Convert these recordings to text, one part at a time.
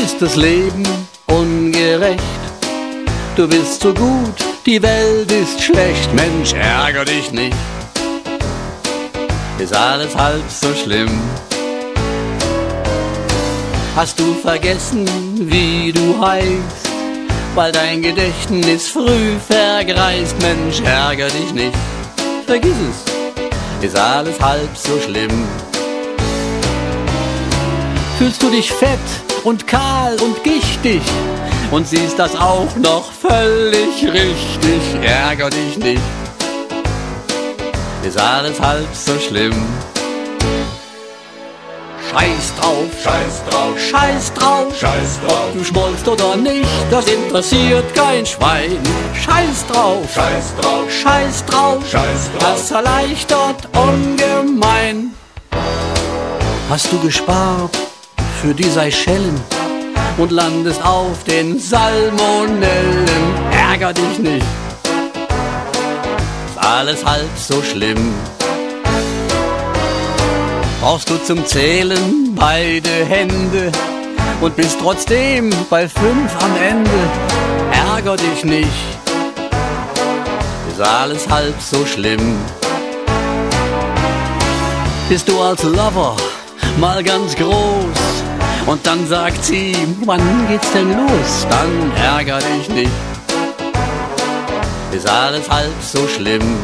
ist das Leben ungerecht. Du bist so gut, die Welt ist schlecht. Mensch, ärger dich nicht, ist alles halb so schlimm. Hast du vergessen, wie du heißt, weil dein Gedächtnis früh vergreist? Mensch, ärger dich nicht, vergiss es, ist alles halb so schlimm. Fühlst du dich fett und kahl und gichtig und siehst das auch noch völlig richtig? Ärger dich nicht, ist alles halb so schlimm. Scheiß drauf, scheiß drauf, scheiß drauf, scheiß drauf. Ob du schmollst oder nicht, das interessiert kein Schwein. Scheiß drauf, scheiß drauf, scheiß drauf, scheiß drauf. Das erleichtert ungemein. Hast du gespart für die Seychellen und landest auf den Salmonellen? Ärger dich nicht, ist alles halb so schlimm. Brauchst du zum Zählen beide Hände und bist trotzdem bei 5 am Ende? Ärger dich nicht, ist alles halb so schlimm. Bist du als Lover mal ganz groß und dann sagt sie, wann geht's denn los? Dann ärger dich nicht, ist alles halb so schlimm.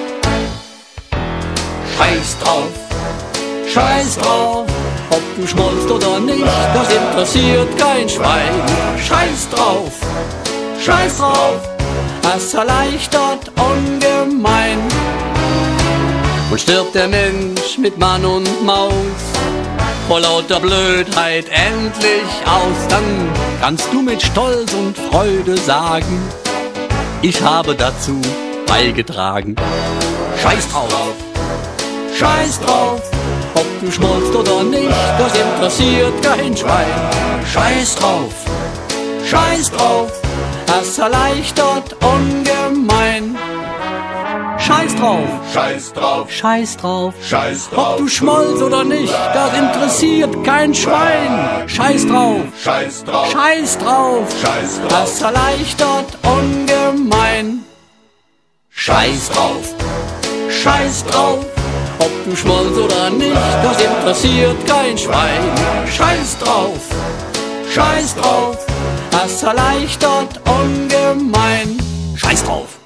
Scheiß drauf, scheiß drauf, ob du schmollst oder nicht, das interessiert kein Schwein. Scheiß drauf, scheiß drauf, das erleichtert ungemein. Und stirbt der Mensch mit Mann und Maus vor lauter Blödheit endlich aus, dann kannst du mit Stolz und Freude sagen, ich habe dazu beigetragen. Scheiß drauf, scheiß drauf, ob du schmollst oder nicht, das interessiert kein Schwein. Scheiß drauf, scheiß drauf, das erleichtert ungemein. Scheiß drauf, scheiß drauf, scheiß drauf, scheiß drauf. Ob du schmollst oder nicht, das interessiert kein Schwein. Scheiß drauf, scheiß drauf, scheiß drauf, scheiß drauf. Das erleichtert ungemein. Scheiß drauf, scheiß drauf, ob du schmollst oder nicht, das interessiert kein Schwein. Scheiß drauf, scheiß drauf, das erleichtert ungemein. Scheiß drauf.